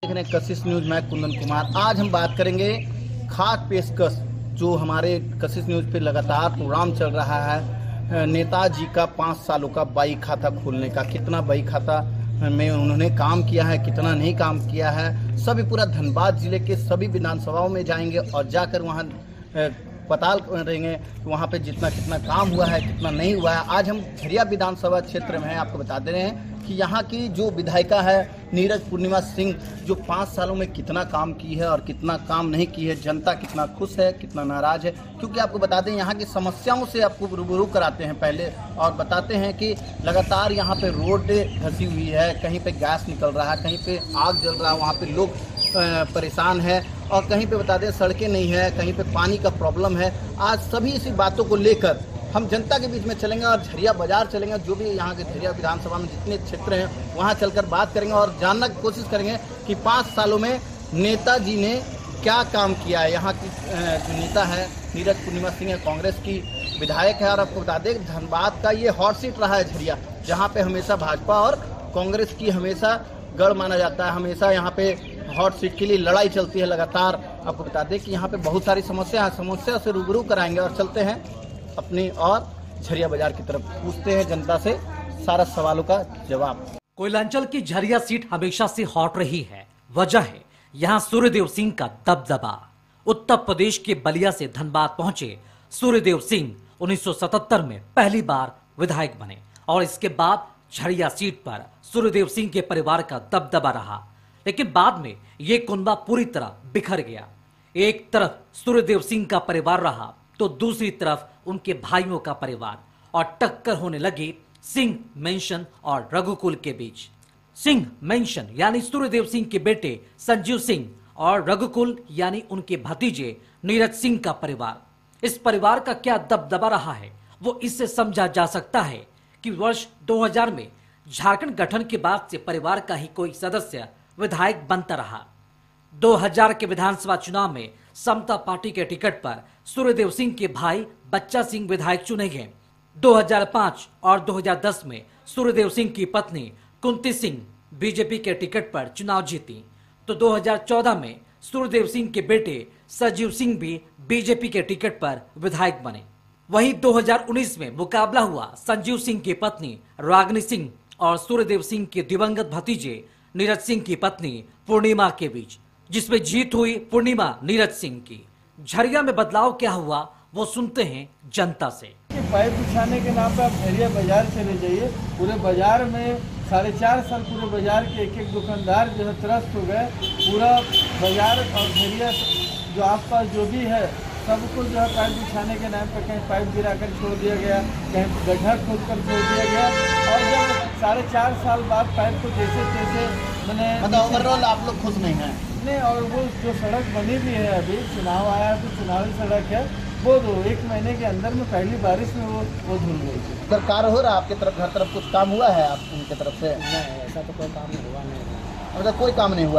देख रहे हैं कशिश न्यूज। मैं कुंदन कुमार। आज हम बात करेंगे खास पेशकश जो हमारे कशिश न्यूज पे लगातार प्रोग्राम चल रहा है। नेताजी का 5 सालों का बही खाता खोलने का, कितना बही खाता में उन्होंने काम किया है, कितना नहीं काम किया है, सभी पूरा धनबाद जिले के सभी विधानसभाओं में जाएंगे और जाकर वहाँ पताल करेंगे कि वहाँ पे जितना कितना काम हुआ है, कितना नहीं हुआ है। आज हम झरिया विधानसभा क्षेत्र में हैं। आपको बता दे रहे हैं कि यहाँ की जो विधायिका है नीरज पूर्णिमा सिंह, जो 5 सालों में कितना काम की है और कितना काम नहीं की है, जनता कितना खुश है, कितना नाराज है। क्योंकि आपको बता दें यहाँ की समस्याओं से आपको रूबरू कराते हैं पहले, और बताते हैं कि लगातार यहाँ पे रोड धसी हुई है, कहीं पे गैस निकल रहा है, कहीं पे आग जल रहा है, वहाँ पे लोग परेशान है, और कहीं पे बता दें सड़कें नहीं है, कहीं पे पानी का प्रॉब्लम है। आज सभी इसी बातों को लेकर हम जनता के बीच में चलेंगे और झरिया बाजार चलेंगे। जो भी यहाँ के झरिया विधानसभा में जितने क्षेत्र हैं वहाँ चलकर बात करेंगे और जानने की कोशिश करेंगे कि 5 सालों में नेताजी ने क्या काम किया है। यहाँ की जो नेता है नीरज पूर्णिमा सिंह है, कांग्रेस की विधायक है। और आपको बता दें धनबाद का ये हॉट सीट रहा है झरिया, जहाँ पे हमेशा भाजपा और कांग्रेस की हमेशा गढ़ माना जाता है। हमेशा यहाँ पे हॉट सीट के लिए लड़ाई चलती है लगातार। आपको बता दें कि यहाँ पे बहुत सारी समस्या है, समस्या से रूबरू कराएंगे और चलते हैं अपनी और झरिया बाजार की तरफ, पूछते हैं जनता से सारा सवालों का जवाब। कोयलांचल की झरिया सीट हमेशा से हॉट रही है। वजह है यहाँ सूर्यदेव सिंह का दबदबा। उत्तर प्रदेश के बलिया से धनबाद पहुंचे सूर्यदेव सिंह 1977 में पहली बार विधायक बने और इसके बाद झरिया सीट पर सूर्यदेव सिंह के परिवार का दबदबा रहा। लेकिन बाद में ये कुनबा पूरी तरह बिखर गया। एक तरफ सूर्यदेव सिंह का परिवार रहा तो दूसरी तरफ उनके भाइयों का परिवार, और टक्कर होने लगी सिंह मेंशन और रघुकुल के बीच। सिंह मेंशन यानी सूर्यदेव सिंह के बेटे संजीव सिंह और रघुकुल यानी उनके भतीजे नीरज सिंह का परिवार। इस परिवार का क्या दबदबा रहा है वो इससे समझा जा सकता है कि वर्ष 2000 में झारखंड गठन के बाद से परिवार का ही कोई सदस्य विधायक बनता रहा। 2000 के विधानसभा चुनाव में समता पार्टी के टिकट पर सूर्यदेव सिंह के भाई बच्चा सिंह विधायक चुने गए। 2005 और 2010 में सूर्यदेव सिंह की पत्नी कुंती सिंह बीजेपी के टिकट पर चुनाव जीती, तो 2014 में सूर्यदेव सिंह के बेटे संजीव सिंह भी बीजेपी के टिकट पर विधायक बने। वहीं 2019 में मुकाबला हुआ संजीव सिंह की पत्नी रागिनी सिंह और सूर्यदेव सिंह के दिवंगत भतीजे नीरज सिंह की पत्नी पूर्णिमा के बीच, जिसमें जीत हुई पूर्णिमा नीरज सिंह की। झरिया में बदलाव क्या हुआ वो सुनते हैं जनता से। पाइप बिछाने के नाम पर आप झरिया बाजार चले जाइए, पूरे बाजार में 4.5 साल पूरे बाजार के एक दुकानदार जो है त्रस्त हो गए। पूरा बाजार और झरिया जो आसपास जो भी है सबको जो है पाइप बिछाने के नाम पर कहीं पाइप गिराकर छोड़ दिया गया, कहीं गड्ढा खोदकर छोड़ दिया गया। और जब 4.5 साल बाद पाइप को जैसे तैसे मतलब ओवरऑल आप लोग खुश नहीं हैं? नहीं, और वो जो सड़क बनी भी है, अभी चुनाव आया तो चुनावी सड़क है, वो 1 महीने के अंदर में पहली बारिश में वो धुल गई थी। सरकार हो रहा आपके तरफ, हर तरफ कुछ काम हुआ है आप उनके तरफ से? नहीं, ऐसा तो कोई काम हुआ नहीं। मतलब कोई काम नहीं हुआ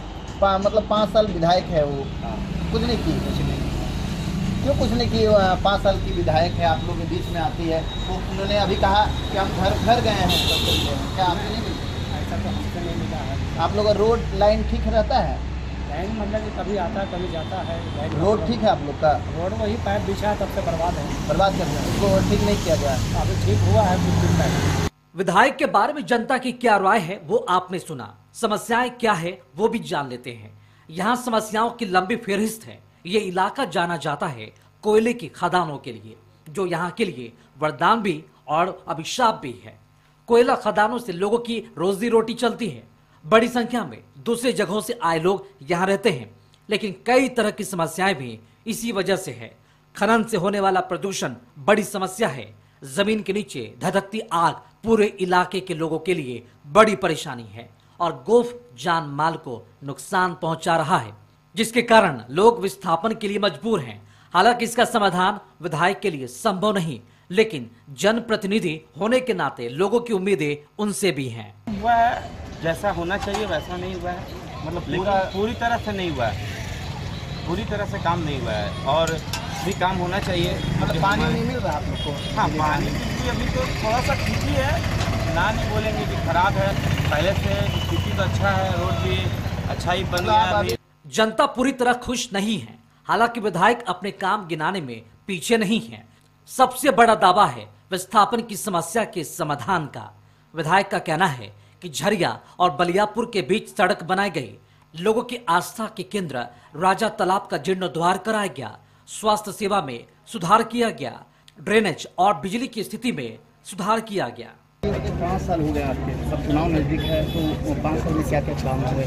है। मतलब 5 साल विधायक है वो, कुछ नहीं की? कुछ नहीं। क्यों कुछ नहीं की? 5 साल की विधायक है, आप लोग के बीच में आती है, तो उन्होंने अभी कहा कि हम घर गए हैं, क्या आपको नहीं मिली? ऐसा तो हमको नहीं मिला है। आप लोग का रोड लाइन ठीक रहता है? लाइन मतलब कि कभी आता है कभी जाता है। रोड ठीक है आप लोग का? रोड वही पाइप बिछा तब से बर्बाद है, बर्बाद कर रहे हैं उसको, ठीक नहीं किया गया। अभी ठीक हुआ है कुछ दिन पहले। विधायक के बारे में जनता की क्या राय है वो आपने सुना। समस्याएं क्या है वो भी जान लेते हैं। यहाँ समस्याओं की लंबी फहरिस्त है। ये इलाका जाना जाता है कोयले की खदानों के लिए, जो यहाँ के लिए वरदान भी और अभिशाप भी है। कोयला खदानों से लोगों की रोजी रोटी चलती है। बड़ी संख्या में दूसरे जगहों से आए लोग यहाँ रहते हैं, लेकिन कई तरह की समस्याएं भी इसी वजह से है। खनन से होने वाला प्रदूषण बड़ी समस्या है। जमीन के नीचे धधकती आग पूरे इलाके के लोगों के लिए बड़ी परेशानी है और गोफ जान माल को नुकसान पहुंचा रहा है, जिसके कारण लोग विस्थापन के लिए मजबूर हैं। हालांकि इसका समाधान विधायक के लिए संभव नहीं, लेकिन जनप्रतिनिधि होने के नाते लोगों की उम्मीदें उनसे भी हैं। वह जैसा होना चाहिए वैसा नहीं हुआ है, मतलब पूरी तरह से नहीं हुआ है, पूरी तरह से काम नहीं हुआ है और भी काम होना चाहिए। मतलब पानी नहीं मिल रहा आप लोग को? हाँ, पानी की अभी तो थोड़ा सा ठीक ही है, ना नहीं बोलेंगे कि खराब है। पहले से स्थिति तो अच्छा है, रोड भी अच्छा ही बन गया अभी। जनता पूरी तरह खुश नहीं है। हालांकि विधायक अपने काम गिनाने में पीछे नहीं है। सबसे बड़ा दावा है विस्थापन की समस्या के समाधान का। विधायक का कहना है कि झरिया और बलियापुर के बीच सड़क बनाई गई, लोगों की आस्था के केंद्र राजा तालाब का जीर्णोद्धार कराया गया, स्वास्थ्य सेवा में सुधार किया गया, ड्रेनेज और बिजली की स्थिति में सुधार किया गया। 5 साल हो गए आपके, अब चुनाव नजदीक है तो 5 साल में क्या क्या काम हुए?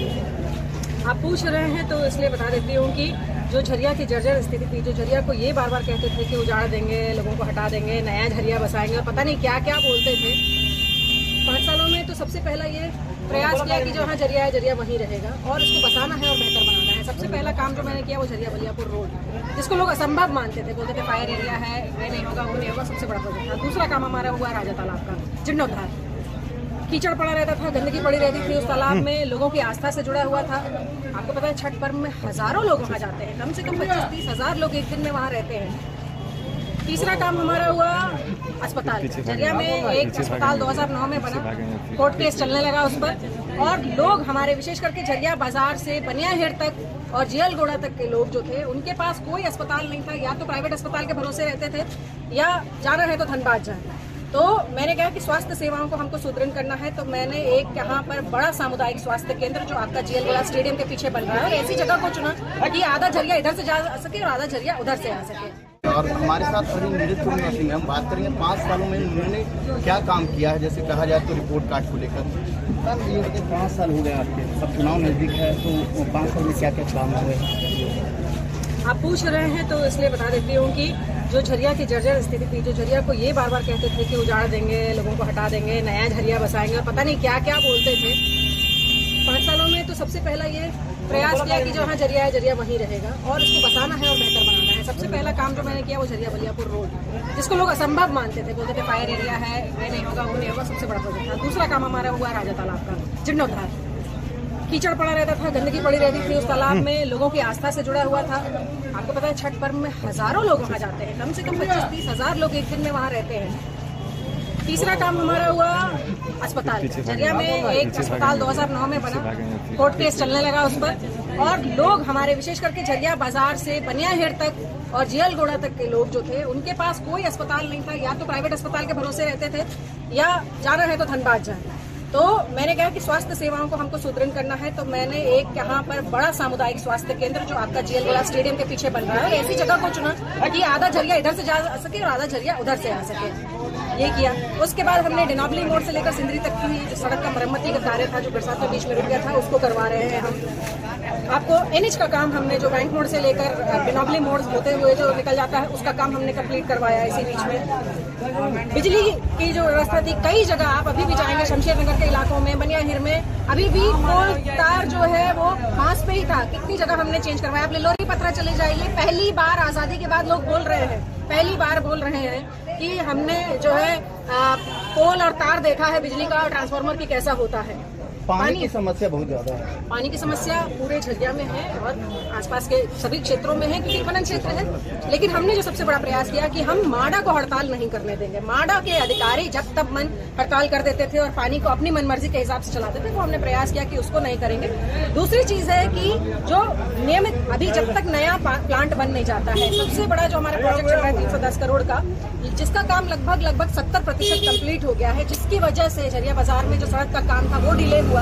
आप पूछ रहे हैं तो इसलिए बता देती हूँ कि जो झरिया की जर्जर स्थिति थी, जो झरिया को ये बार बार कहते थे कि उजाड़ देंगे, लोगों को हटा देंगे, नया झरिया बसाएंगे, पता नहीं क्या क्या बोलते थे। 5 सालों में तो सबसे पहला ये प्रयास किया कि जहाँ झरिया है झरिया वहीं रहेगा और इसको बसाना है और बेहतर बनाना है। सबसे पहला काम जो मैंने किया वो झरिया बलियापुर रोड, जिसको लोग असंभव मानते थे, बोलते थे फायर एरिया है, ये नहीं होगा, वो नहीं होगा। सबसे बड़ा प्रोजेक्ट था। दूसरा काम हमारा हुआ राजा तालाब का जीर्णोद्धार। कीचड़ पड़ा रहता था, गंदगी पड़ी रहती थी उस तालाब में, लोगों की आस्था से जुड़ा हुआ था। आपको पता है छठ पर्व में हजारों लोग वहाँ जाते हैं, कम से कम 25-30 हजार लोग एक दिन में वहाँ रहते हैं। तीसरा काम हमारा हुआ अस्पताल। झरिया में एक अस्पताल 2009 में बना, कोर्ट केस चलने लगा उस पर, और लोग हमारे विशेष करके झरिया बाजार से बनियाहेड़ तक और जेल गोड़ा तक के लोग जो थे, उनके पास कोई अस्पताल नहीं था, या तो प्राइवेट अस्पताल के भरोसे रहते थे या जाना है तो धनबाद जाना। तो मैंने कहा कि स्वास्थ्य सेवाओं को हमको सुदृढ़ करना है, तो मैंने एक यहाँ पर बड़ा सामुदायिक स्वास्थ्य केंद्र जो आपका जेल गोड़ा स्टेडियम के पीछे बन रहा है, ऐसी जगह को चुना कि आधा झरिया इधर से जा सके और आधा झरिया उधर से आ सके। और हमारे साथ अभी नृत्य सिंह, हम बात करेंगे 5 सालों में उन्होंने क्या काम किया है, जैसे कहा जाए तो रिपोर्ट कार्ड को लेकर। सर ये 5 साल हो गए आपके, अब चुनाव नजदीक है तो 5 साल में क्या क्या काम हुए? आप पूछ रहे हैं तो इसलिए बता देती हूँ कि जो झरिया की जर्जर स्थिति थी, जो झरिया को ये बार बार कहते थे कि उजाड़ देंगे, लोगों को हटा देंगे, नया झरिया बसाएंगे, पता नहीं क्या क्या बोलते थे। 5 सालों में तो सबसे पहला ये प्रयास किया कि जहाँ झरिया है झरिया वहीं रहेगा और इसको बसाना है और बेहतर बनाना है। सबसे पहला काम जो मैंने किया वो झरिया बलियापुर रोड, जिसको लोग असंभव मानते थे, बोलते थे फायर एरिया है, ये नहीं होगा, वो नहीं होगा। सबसे बड़ा प्रोजेक्ट था। दूसरा काम हमारा हुआ राजा तालाब का जीर्णोद्धार। कीचड़ पड़ा रहता था, गंदगी पड़ी रहती थी उस तालाब में, लोगों की आस्था से जुड़ा हुआ था। आपको पता है छठ पर्व में हजारों लोग वहाँ जाते हैं, कम से कम 25-30 हजार लोग एक दिन में वहाँ रहते हैं। तीसरा काम हमारा हुआ अस्पताल। झरिया में एक अस्पताल 2009 में बना, कोर्ट केस चलने लगा उस पर, और लोग हमारे विशेष करके झरिया बाजार से बनियाहेड़ तक और जेल गोड़ा तक के लोग जो थे, उनके पास कोई अस्पताल नहीं था, या तो प्राइवेट अस्पताल के भरोसे रहते थे या जाना है तो धनबाद जाना। तो मैंने कहा कि स्वास्थ्य सेवाओं को हमको सुदृढ़ करना है, तो मैंने एक यहाँ पर बड़ा सामुदायिक स्वास्थ्य केंद्र जो आपका जेल गोड़ा स्टेडियम के पीछे बन रहा है, ऐसी जगह को चुना कि आधा झरिया इधर से जा सके और आधा झरिया उधर से आ सके। ये किया। उसके बाद हमने डिनाबली मोड़ से लेकर सिंदरी तक की जो सड़क का मरम्मती का कार्य था, जो बरसात के बीच में रुक गया था, उसको करवा रहे हैं हम। आपको एनएच का काम हमने जो बैंक मोड़ से लेकर डिनाबली मोड़ होते हुए जो निकल जाता है, उसका काम हमने कंप्लीट करवाया इसी बीच में। बिजली की जो व्यवस्था थी, कई जगह आप अभी भी जाएंगे शमशेर नगर के इलाकों में, बनियाहिर में, अभी भी पोल तार जो है वो बांस पे ही था। कितनी जगह हमने चेंज करवाया। आप लिलोरी पत्रा चले जाइए, पहली बार आजादी के बाद लोग बोल रहे हैं, पहली बार बोल रहे हैं कि हमने जो है पोल और तार देखा है बिजली का, और ट्रांसफार्मर की कैसा होता है। पानी की समस्या बहुत ज्यादा है। पानी की समस्या पूरे झरिया में है और आसपास के सभी क्षेत्रों में है, क्योंकि वनन क्षेत्र है। लेकिन हमने जो सबसे बड़ा प्रयास किया कि हम माडा को हड़ताल नहीं करने देंगे। माडा के अधिकारी जब तब मन हड़ताल कर देते थे और पानी को अपनी मनमर्जी के हिसाब से चलाते थे, वो हमने प्रयास किया कि उसको नहीं करेंगे। दूसरी चीज है कि जो नियमित अभी जब तक नया प्लांट बन नहीं जाता है, सबसे बड़ा जो हमारा प्रोजेक्ट चल रहा है 310 करोड़ का, जिसका काम लगभग 70% कंप्लीट हो गया है, जिसकी वजह से झरिया बाजार में जो सड़क का काम था वो डिले हुआ।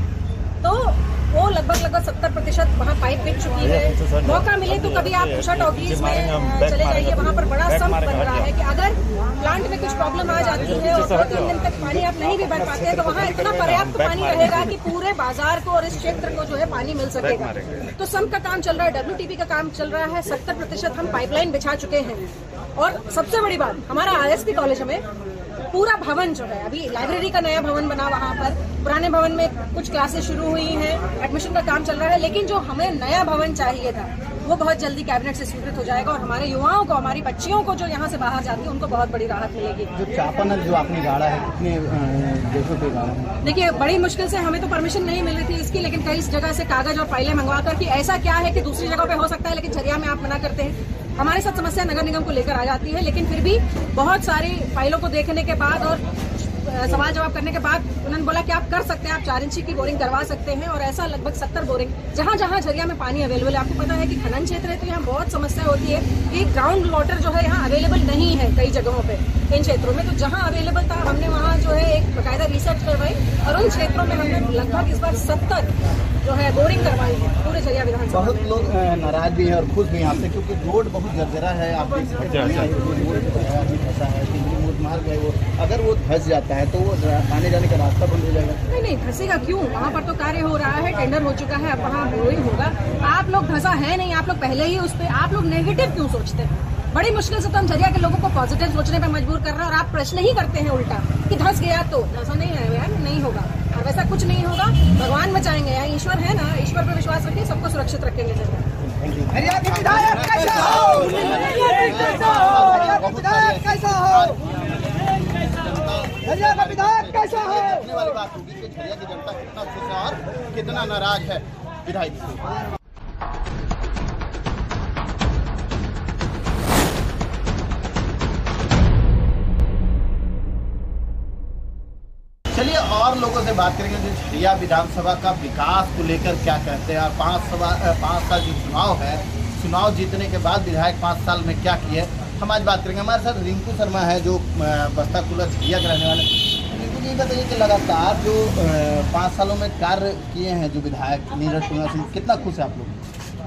तो वो लगभग 70% वहाँ पाइप बिक चुकी है। मौका मिले तो कभी आप उषा टॉकीज में चले जाइए, वहाँ पर बड़ा संप बन रहा है कि अगर प्लांट में कुछ प्रॉब्लम आ जाती है और 2-3 दिन तक पानी आप नहीं भी भर पाते हैं, तो वहाँ इतना पर्याप्त पानी रहेगा कि पूरे बाजार को और इस क्षेत्र को जो है पानी मिल सकेगा। तो संप का काम चल रहा है, WTP का काम चल रहा है, 70% हम पाइपलाइन बिछा चुके हैं। और सबसे बड़ी बात, हमारा ISP कॉलेज में पूरा भवन जो है, अभी लाइब्रेरी का नया भवन बना, वहाँ पर पुराने भवन में कुछ क्लासेस शुरू हुई हैं, एडमिशन का काम चल रहा है, लेकिन जो हमें नया भवन चाहिए था वो बहुत जल्दी कैबिनेट से स्वीकृत हो जाएगा और हमारे युवाओं को, हमारी बच्चियों को जो यहाँ से बाहर जाती है, उनको बहुत बड़ी राहत मिलेगी। जो चापानल जो आपने गाड़ा है, कितने देशों पे गाड़ा है? देखिए, बड़ी मुश्किल से, हमें तो परमिशन नहीं मिल रही थी इसकी, लेकिन कई जगह से कागज और फाइलें मंगवा कर कि ऐसा क्या है कि दूसरी जगह पे हो सकता है लेकिन झरिया में आप मना करते हैं। हमारे साथ समस्या नगर निगम को लेकर आ जाती है, लेकिन फिर भी बहुत सारी फाइलों को देखने के बाद और सवाल जवाब करने के बाद उन्होंने बोला कि आप कर सकते हैं, आप 4 इंची की बोरिंग करवा सकते हैं। और ऐसा लगभग 70 बोरिंग जहां जहां झरिया में पानी अवेलेबल है। आपको पता है कि खनन क्षेत्र है तो यहाँ बहुत समस्या होती है कि ग्राउंड वाटर जो है यहाँ अवेलेबल नहीं है कई जगहों पे इन क्षेत्रों में। तो जहाँ अवेलेबल था हमने वहाँ जो है एक बाकायदा रिसर्च करवाई और उन क्षेत्रों में हमने लगभग इस बार 70 जो है बोरिंग करवाई है पूरे झरिया विधानसभा। बहुत लोग नाराज भी हैं और खुश भी यहाँ से, क्योंकि रोड बहुत जर्जरा है। आप देख सकते हैं फंसा है, मार्ग है वो, अगर वो धंस जाता है तो वो आने जाने का रास्ता बंद हो जाएगा। नहीं धंसेगा क्यों, वहाँ पर तो कार्य हो रहा है, टेंडर हो चुका है, अब वहाँ बोरिंग होगा। आप लोग धंसा है नहीं, आप लोग पहले ही उस पर आप लोग नेगेटिव क्यों सोचते हैं? बड़ी मुश्किल से तो हम झरिया के लोगों को पॉजिटिव सोचने पे मजबूर कर रहे हैं और आप प्रश्न ही करते हैं उल्टा कि धंस गया तो ऐसा नहीं है यार, नहीं होगा और वैसा कुछ नहीं होगा। भगवान बचाएंगे, यहाँ ईश्वर है ना, ईश्वर पर विश्वास रखिए, सबको सुरक्षित रखेंगे झरिया। झरिया के विधायक कैसा हो? झरिया का विधायक कैसा हो? देखने वाली बात होगी कि झरिया की जनता कितना खुश है और कितना नाराज है विधायक से। चलिए और लोगों से बात करेंगे जो झरिया विधानसभा का विकास को लेकर क्या कहते हैं और 5 साल जो चुनाव है, चुनाव जीतने के बाद विधायक 5 साल में क्या किए, हम आज बात करेंगे। हमारे साथ रिंकू शर्मा है जो बस्ता कुला झरिया के रहने वाले। रिंकू जी बताइए कि लगातार जो 5 सालों में कार्य किए हैं जो विधायक नीरज कुमार सिंह, कितना खुश है आप लोग?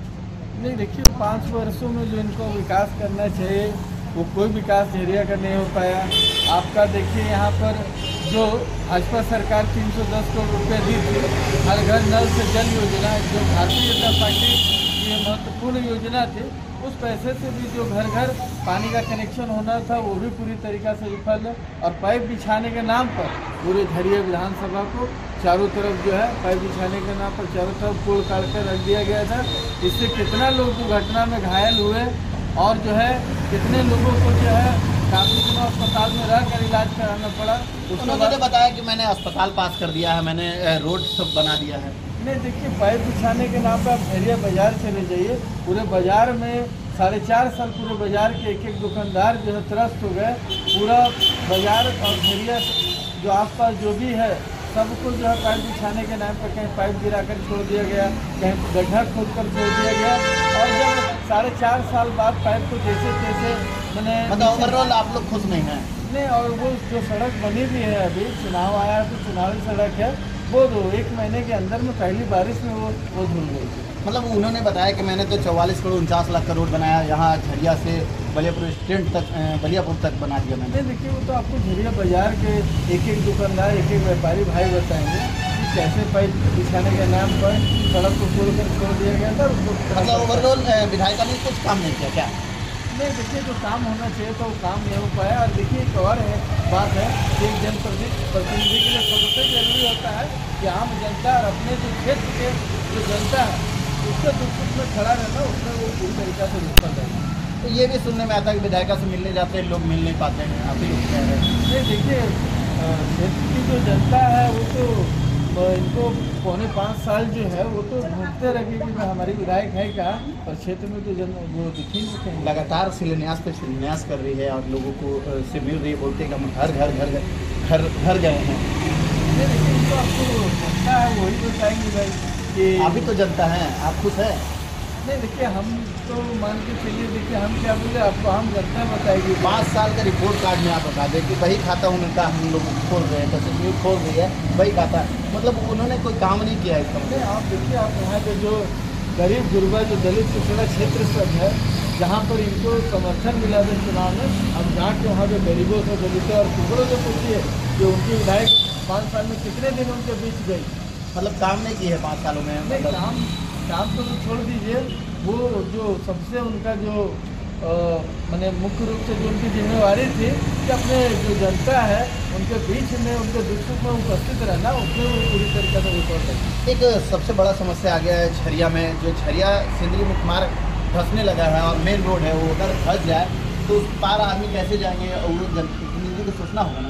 नहीं देखिए, 5 वर्षों में जो इनको विकास करना चाहिए वो कोई विकास झरिया का नहीं हो पाया। आपका देखिए यहाँ पर जो भाजपा सरकार 310 करोड़ रुपये दी थी हर घर नल से जल योजना, जो भारतीय जनता पार्टी की महत्वपूर्ण योजना थी, उस पैसे से भी जो घर घर पानी का कनेक्शन होना था वो भी पूरी तरीक़ा से विफल है। और पाइप बिछाने के नाम पर पूरे झरिया विधानसभा को चारों तरफ जो है पाइप बिछाने के नाम पर चारों तरफ पोल काट कर रख दिया गया था। इससे कितना लोग दुर्घटना में घायल हुए और जो है कितने लोगों को जो है काफ़ी दिनों अस्पताल में रहकर इलाज कराना पड़ा। उन्होंने बताया कि मैंने अस्पताल पास कर दिया है, मैंने रोड सब बना दिया है। नहीं देखिए, पाइप बिछाने के नाम पर आप झरिया बाजार चले जाइए, पूरे बाजार में 4.5 साल पूरे बाजार के एक दुकानदार जो है त्रस्त हो गए। पूरा बाजार और झरिया जो आसपास जो भी है सबको जो है पाइप बिछाने के नाम पर कहीं पाइप गिराकर छोड़ दिया गया, कहीं गड्ढा खोदकर छोड़ दिया गया। और जब 4.5 साल बाद पाइप को जैसे तैसे मतलब ओवरऑल आप लोग खुश नहीं हैं? नहीं, और वो जो सड़क बनी भी है, अभी चुनाव आया तो चुनावी सड़क है, वो 1 महीने के अंदर में पहली बारिश में वो धुल गई। मतलब उन्होंने बताया कि मैंने तो 44 करोड़ 49 लाख का रोड बनाया, यहाँ झरिया से बलियापुर स्टैंड तक, बलियापुर तक बना दिया मैंने। नहीं देखिए, वो तो आपको झरिया बाजार के एक दुकानदार एक व्यापारी भाई बताएंगे कि कैसे पाइप बिछाने के नाम पर सड़क को खोल कर छोड़ दिया गया था। मतलब ओवरऑल विधायिका ने कुछ काम नहीं किया क्या? नहीं देखिए, जो काम होना चाहिए तो वो काम नहीं हो पाया। और देखिए एक और बात है कि एक जनप्रतिनिधि के लिए सबसे जरूरी होता है कि आम जनता और अपने जो क्षेत्र के जो जनता है उसके दुख सुख में खड़ा रहना, उसमें वो पूरी तरीक़ा से विफल रहना। तो ये भी सुनने में आता है कि विधायिका से मिलने जाते हैं लोग, मिल नहीं पाते हैं, आप ही लोग कह रहे हैं। नहीं देखिए, क्षेत्र की जो जनता है वो तो इनको 4.5 साल जो है वो तो ढूंढते रहे कि हमारी विधायक है क्या, पर क्षेत्र में तो वो दिखी नहीं कहीं। लगातार शिलान्यास पे शिलान्यास कर रही है और लोगों को से मिल रही है, बोलते हैं कि हम घर गए हैं। नहीं देखिए, तो आपको जनता है वही बताएंगे भाई कि आप ही तो जनता है, आप खुश है? नहीं देखिए, हम तो मान के चलिए, देखिए हम क्या बोले आपको, हम जनता बताएगी। 5 साल का रिपोर्ट कार्ड में आप बता दें कि वही खाता उनका हम लोग खोल रहे हैं, तस्वीर खोल रही है वही खाता, मतलब उन्होंने कोई काम नहीं किया इसका। नहीं, आप देखिए, आप यहाँ के जो गरीब गुरबा जो दलित पिछड़ा क्षेत्र सब है जहाँ पर इनको समर्थन मिला था चुनाव में, हम जाके वहाँ के गरीबों से, दलितों और टुकड़ों से पूछिए कि उनकी विधायक 5 साल में कितने दिन उनके बीच गई। मतलब काम नहीं किए 5 सालों में? नहीं, काम तो छोड़ दीजिए, वो जो सबसे उनका जो मैंने मुख्य रूप से जो उनकी जिम्मेवारी थी कि अपने जो जनता है उनके बीच में, उनके दुख सुख में उपस्थित रहना, उसमें वो पूरी तरीके से विफल है। एक सबसे बड़ा समस्या आ गया है झरिया में, जो झरिया सिंदरी मुख्य मार्ग धंसने लगा है और मेन रोड है, वो अगर धंस जाए तो उस पार आदमी कैसे जाएंगे, और वो जनप्रतिनिधि को सोचना होगा ना।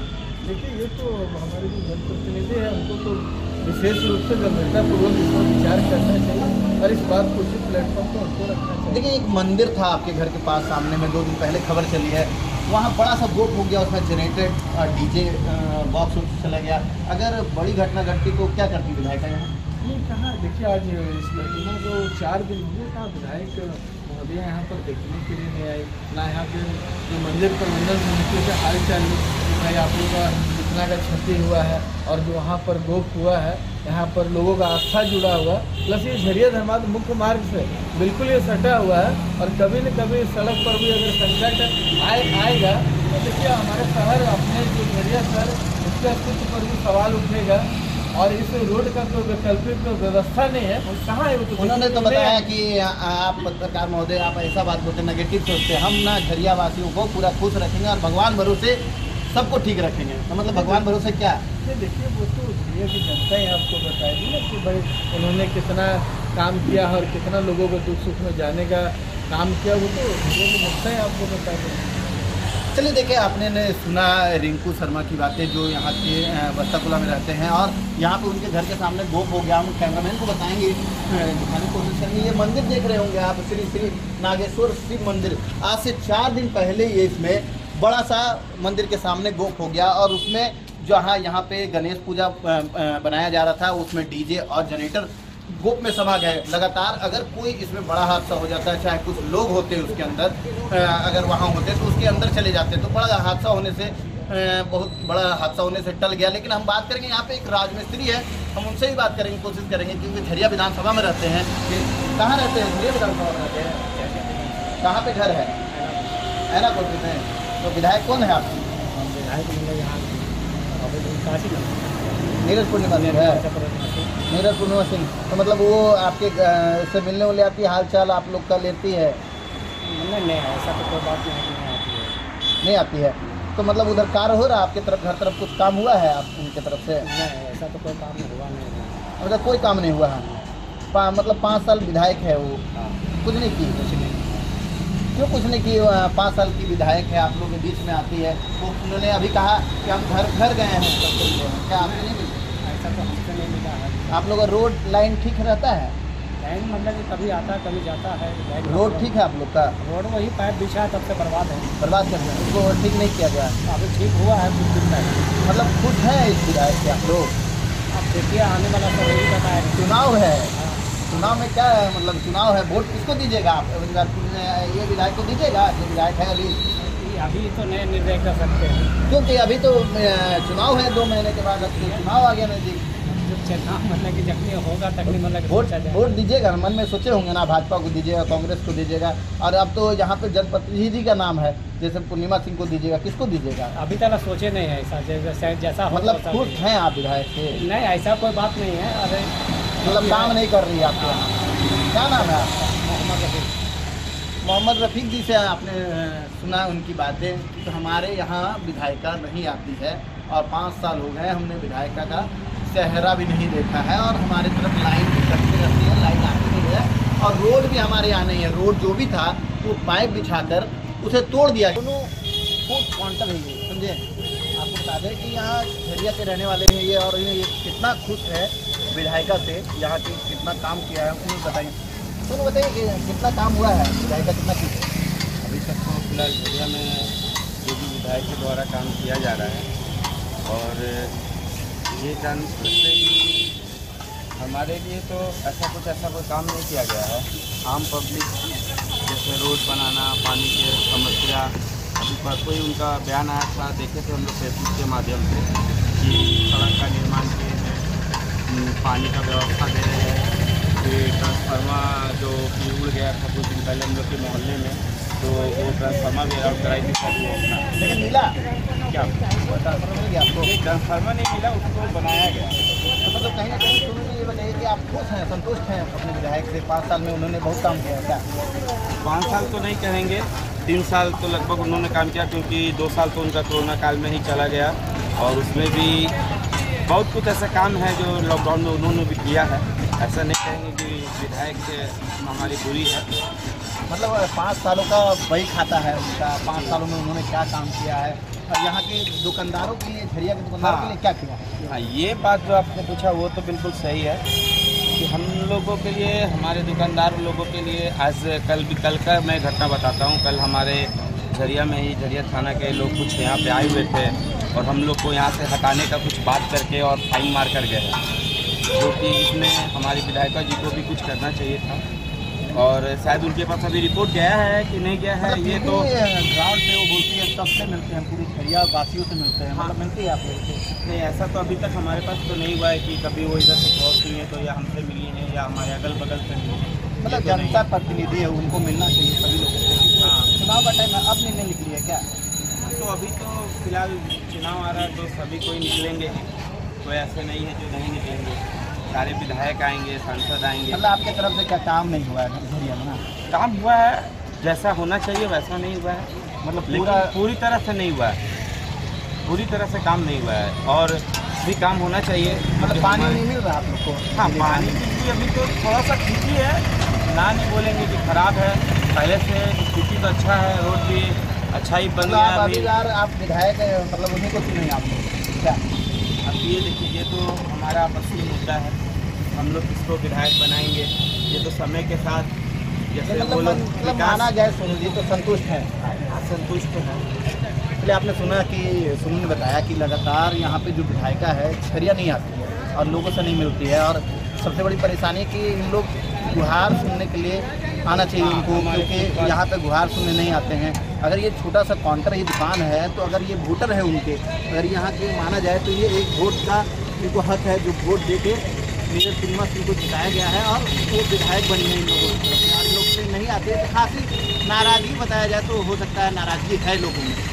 देखिए ये तो हमारे जो जनप्रतिनिधि हैं उनको तो विशेष रूप से गंभीरतापूर्वक इस पर विचार करना चाहिए और इस बात को उचित प्लेटफॉर्म पर उनको रखना चाहिए। देखिए एक मंदिर था आपके घर के पास सामने में 2 दिन पहले खबर चली है, वहाँ बड़ा सा गोप हो गया, उसमें जनरेटेड डीजे बॉक्स चला गया। अगर बड़ी घटना घटती तो क्या करती विधायक यहाँ? नहीं कहाँ, देखिए आज इस घटना जो 4 दिन हुए कहाँ विधायक महोदय यहाँ पर देखने के लिए नहीं आई, ना यहाँ पे जो मंदिर प्रबंधन समिति से हाल चाल भाई आप लोग का कितना का क्षति हुआ है और जो वहाँ पर गोप हुआ है, यहाँ पर लोगों का आस्था जुड़ा हुआ, प्लस ये झरिया धर्मार्थ मुख्य मार्ग से बिल्कुल ये सटा हुआ है और कभी न कभी सड़क पर भी अगर संकट आएगा तो देखिए हमारे शहर अपने जो झरिया शहर उसके अस्तित्व पर भी सवाल उठेगा और इस रोड का कोई वैकल्पिक व्यवस्था नहीं है, कहाँ है वो? तो उन्होंने तो बताया कि आप पत्रकार महोदय आप ऐसा बात बोलते नेगेटिव सोचते, हम ना झरिया वासियों को पूरा खुश रखेंगे और भगवान भरोसे सबको ठीक रखेंगे। तो मतलब भगवान भरोसे क्या? देखिए वो तो झरिया की जनता ही आपको बताएगी ना कि भाई उन्होंने कितना काम किया और कितना लोगों को दुख सुख में जाने का काम किया, वो तो झरिया की जनता ही आपको बताएगी। चलिए देखिए आपने ने सुना रिंकू शर्मा की बातें जो यहाँ के बस्ताकुला में रहते हैं और यहाँ पे उनके घर के सामने गोप हो गया। हम कैमरामैन को बताएंगे, दिखाने की कोशिश करेंगे। ये मंदिर देख रहे होंगे आप, श्री श्री नागेश्वर शिव मंदिर। आज से 4 दिन पहले ये इसमें बड़ा सा मंदिर के सामने गोप हो गया और उसमें जहाँ यहाँ पे गणेश पूजा बनाया जा रहा था उसमें डीजे और जनरेटर गोप में समा गए। लगातार अगर कोई इसमें बड़ा हादसा हो जाता है, चाहे कुछ लोग होते हैं उसके अंदर, अगर वहाँ होते तो उसके अंदर चले जाते, तो बड़ा हादसा होने से बहुत बड़ा हादसा होने से टल गया। लेकिन हम बात करेंगे यहाँ पे एक राजमिस्त्री है, हम उनसे भी बात करेंगे, कोशिश करेंगे क्योंकि झरिया विधानसभा में रहते हैं। कहाँ रहते हैं? झरिया विधानसभा में रहते हैं। कहाँ पे घर है? ऐना कोठी में। तो विधायक कौन है आपकी? विधायक यहाँ नीरज पूर्णिमा सिंह है। नीरज पूर्णिमा सिंह, तो मतलब वो आपके से मिलने वाले आपकी हाल चाल आप लोग का लेती है? नहीं ऐसा तो कोई बात नहीं नहीं आती है। तो मतलब उधर कार्य हो रहा है आपके तरफ, घर तरफ कुछ काम हुआ है आप उनके तरफ से? नहीं ऐसा तो कोई काम हुआ नहीं। मतलब कोई काम नहीं हुआ है। मतलब 5 साल विधायक है वो, कुछ नहीं की? कुछ नहीं। क्यों कुछ नहीं की? 5 साल की विधायक है, आप लोग के बीच में आती है। तो उन्होंने अभी कहा कि हम घर गए हैं, क्या आपने नहीं मिली? ऐसा तो हमसे नहीं मिला है। आप लोग का रोड लाइन ठीक रहता है? लाइन मतलब कि कभी आता है कभी जाता है। रोड ठीक है आप लोग का? रोड वही पाइप बिछा है तब से बर्बाद है। बर्बाद कर रहे हैं उसको, ठीक नहीं किया गया। अभी ठीक हुआ है कुछ दिन पहले। मतलब खुश है इस विधायक से आप लोग? अब देखिए आने वाला तो यही बताया। चुनाव है, चुनाव में क्या है, मतलब चुनाव है, वोट किसको दीजिएगा आप? ये विधायक को दीजिएगा जो विधायक है अभी तो नए निर्णय कर सकते हैं क्योंकि अभी तो चुनाव है 2 महीने के बाद, अब तो चुनाव आ गया नजदीक। मतलब कि जखनी होगा तखनी मतलब वोट दीजिएगा, मन में सोचे होंगे ना, भाजपा को दीजिएगा, कांग्रेस को दीजिएगा, और अब तो यहाँ पे जनप्रतिनिधि का नाम है, जैसे पूर्णिमा सिंह को दीजिएगा, किसको दीजिएगा? अभी तक सोचे नहीं है ऐसा, जैसा मतलब खुश हैं आप विधायक से? नहीं ऐसा कोई बात नहीं है। अरे मतलब काम नहीं कर रही है आपके यहाँ? क्या नाम है आपका? मोहम्मद रफ़ीक जी से आपने सुना उनकी बातें, तो हमारे यहाँ विधायिका नहीं आती है और 5 साल हो गए हमने विधायिका का चेहरा भी नहीं देखा है और हमारे तरफ लाइन भी कटती रहती है, लाइन आती नहीं है और रोड भी हमारे यहाँ नहीं है। रोड जो भी था वो पाइप बिछाकर उसे तोड़ दिया। दोनों फुट क्वांटल है ये, समझे? आपको बता दें कि यहाँ झरिया के रहने वाले हैं ये, और ये कितना खुश है विधायिका से, यहाँ की कितना काम किया है उन्हें बताइए। तो बताइए कि कितना काम हुआ है, विधायिका कितना खुश है? अभी तक तो फिलहाल झरिया में जो भी विधायक के द्वारा काम किया जा रहा है और ये जान सकते कि हमारे लिए तो ऐसा कोई काम नहीं किया गया है। आम पब्लिक जैसे रोड बनाना, पानी की समस्या, अभी पर कोई उनका बयान आया था, देखे थे हम लोग फेसबुक के माध्यम से कि सड़क का निर्माण किए हैं, पानी का व्यवस्था दे रहे हैं। ट्रांसफार्मर जो कि उड़ गया था कुछ दिन पहले हम लोग के मोहल्ले में, तो वो ट्रांसफार्मर भी अलाउट कराई थी सब अपना, लेकिन मिला क्या ट्रांसफार्मर मिल गया आपको? ट्रांसफार्मर नहीं मिला, उसको बनाया गया। तो मतलब कहीं ना कहीं शुरू में ये बताइए कि आप खुश हैं, संतुष्ट हैं अपने विधायक से? 5 साल में उन्होंने बहुत काम किया है क्या? 5 साल तो नहीं कहेंगे, 3 साल तो लगभग उन्होंने काम किया, क्योंकि 2 साल तो उनका कोरोना काल में ही चला गया और उसमें भी बहुत कुछ ऐसा काम है जो लॉकडाउन में उन्होंने भी किया है। ऐसा नहीं कहेंगे कि विधायक हमारी बुरी है। मतलब 5 सालों का वही खाता है उनका, 5 सालों में उन्होंने क्या काम किया है यहाँ के दुकानदारों के लिए, झरिया के दुकानदारों के लिए क्या किया? हाँ, ये बात जो आपने पूछा वो तो बिल्कुल सही है कि हम लोगों के लिए, हमारे दुकानदार लोगों के लिए आज कल का मैं घटना बताता हूँ। कल हमारे झरिया में ही, झरिया थाना के लोग कुछ यहाँ पे आए हुए थे और हम लोग को यहाँ से हटाने का कुछ बात करके और फाइन मार कर गए, जो कि इसमें हमारी विधायिका जी को भी कुछ करना चाहिए था और शायद उनके पास अभी रिपोर्ट गया है कि नहीं गया है, ये तो ग्राउंड पे वो बोलती है सबसे मिलते हैं, पूरी झरिया वासियों से मिलते हैं, मतलब मिलती है आप लोग से? नहीं, ऐसा तो अभी तक हमारे पास तो नहीं हुआ है कि कभी वो इधर से क्रॉस हुई है तो या हमसे मिली है या हमारे अगल बगल से मिली है। मतलब जनता प्रतिनिधि है, उनको मिलना चाहिए सभी लोगों से। हाँ, चुनाव का टाइम अब नहीं निकली है क्या? तो अभी तो फिलहाल चुनाव आ रहा है तो सभी कोई निकलेंगे ही, कोई ऐसे नहीं है जो नहीं निकलेंगे, सारे विधायक आएंगे, सांसद आएंगे। मतलब आपके तरफ से क्या काम नहीं हुआ है झरिया में? ना काम हुआ है, जैसा होना चाहिए वैसा नहीं हुआ है, मतलब पूरी तरह से नहीं हुआ है, पूरी तरह से काम नहीं हुआ है और भी काम होना चाहिए। मतलब पानी नहीं मिल रहा आप लोग को? हाँ, पानी भी अभी तो थोड़ा सा ठीक ही है, ना नहीं बोलेंगे कि खराब है, पहले से स्थिति तो अच्छा है, रोड भी अच्छा ही बन गया है अभी। आप विधायक मतलब उन्हीं को चुनेंगे आप लोग क्या? अब ये देखिए, ये तो हमारा आपसी मुद्दा है, हम लोग किसको विधायक बनाएंगे, ये तो समय के साथ जैसे वो लोग मतलब माना जाए सोनू जी तो संतुष्ट है? संतुष्ट है। इसलिए आपने सुना कि सोनू ने बताया कि लगातार यहाँ पे जो विधायिका है झरिया नहीं आती है और लोगों से नहीं मिलती है और सबसे बड़ी परेशानी कि इन लोग गुहार सुनने के लिए आना चाहिए उनको, क्योंकि यहाँ पे गुहार सुनने नहीं आते हैं। अगर ये छोटा सा काउंटर, ये दुकान है, तो अगर ये वोटर है उनके, अगर यहाँ के माना जाए तो ये एक वोट का इनको हक है, जो वोट दे के मेजर सिनेमा सिंह को जिताया गया है और वो विधायक बनी है इन लोगों की तरफ से। लोग से नहीं आते तो खासी नाराज़गी बताया जाए तो हो सकता है नाराज़गी है लोगों में।